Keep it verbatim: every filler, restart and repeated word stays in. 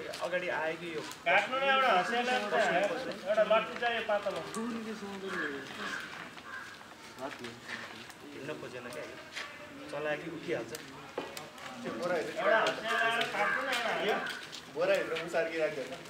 अगाडि आयो कि यो काट्नु न एउटा हँसियाले एउटा लट्ठी चाहियो पातलो हिँड्न खोजेन क्या चलायो कि उठिहाल्छ एउटा हँसियाले काट्नु न एउटा बोरा हिँड्नु सार्की राख्दैन